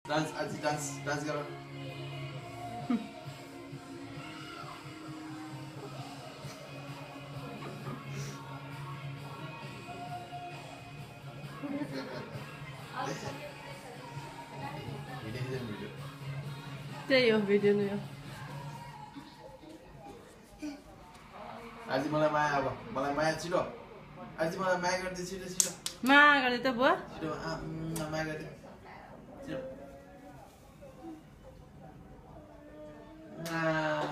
dance आज dance dance गर त्यही हो भिडियो नै हो आज मलाई माया अब मलाई माया छिटो आज मलाई माया गर्दै छिटो छिटो माया गर्दै त बुवा छिटो माया गर्दै छिटो